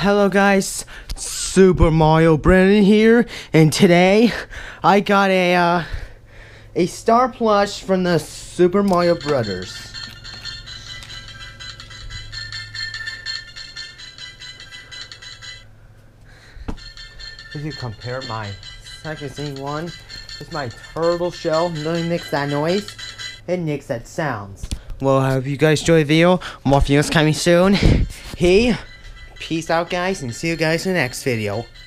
Hello guys, Super Mario Brennan here, and today I got a star plush from the Super Mario Brothers. If you compare my second one, it's my turtle shell, really makes that noise, and makes that sounds. Well, I hope you guys enjoyed the video. More videos coming soon. Hey, peace out guys, and see you guys in the next video.